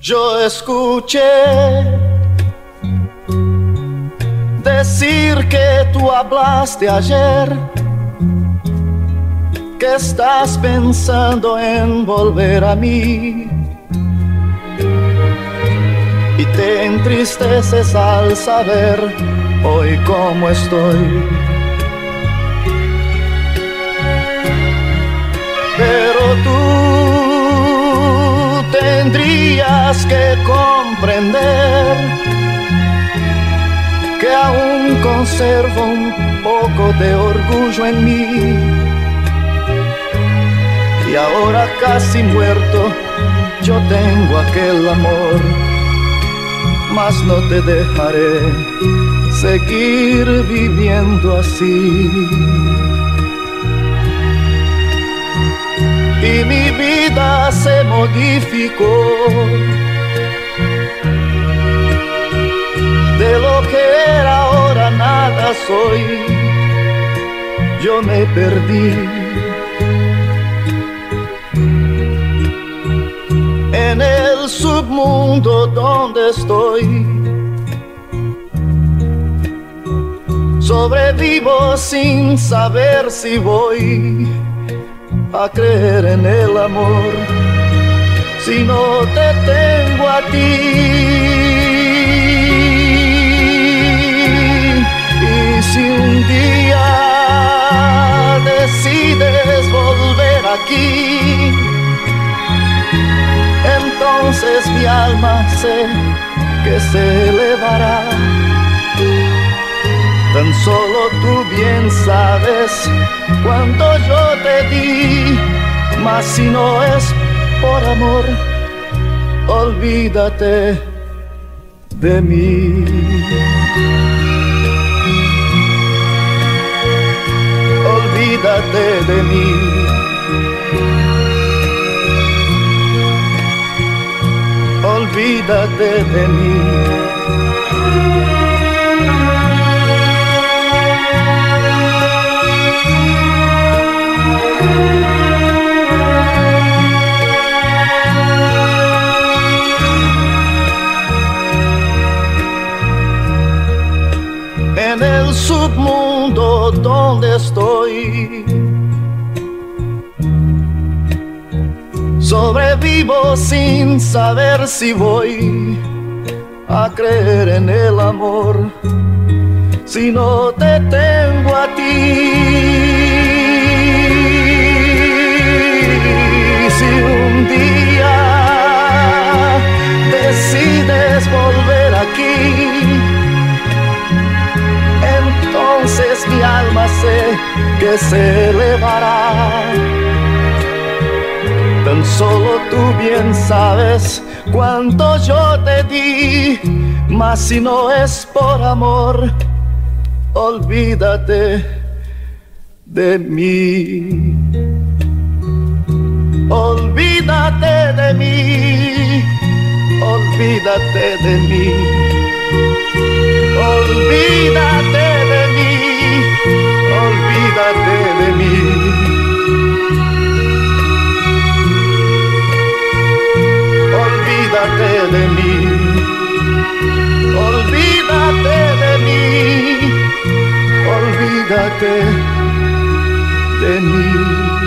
Yo escuché decir que tú hablaste ayer, que estás pensando en volver a mí, y te entristeces al saber hoy cómo estoy. Pero tú tendrías que comprender que aún conservo un poco de orgullo en mí, y ahora casi muerto yo tengo aquel amor, mas no te dejaré seguir viviendo así. Y mi vida se modificó, de lo que era ahora nada soy, yo me perdí. En el submundo donde estoy, sobrevivo sin saber si voy a creer en el amor, si no te tengo a ti. Y si un día decides volver aquí, entonces mi alma sé que se elevará. Tan solo tú bien sabes cuánto yo te di, mas si no es por amor, olvídate de mí. Olvídate de mí. Olvídate de mí. En el submundo donde estoy, sobrevivo sin saber si voy a creer en el amor, si no te tengo a ti. Si un día decides volver aquí, entonces mi alma sé que se elevará. Tan solo tú bien sabes cuánto yo te di, mas si no es por amor, olvídate de mí. Olvídate de mí. Olvídate de mí. Olvídate de mí. Olvídate de mí. Olvídate de mí. Olvídate de mí. Olvídate de mí.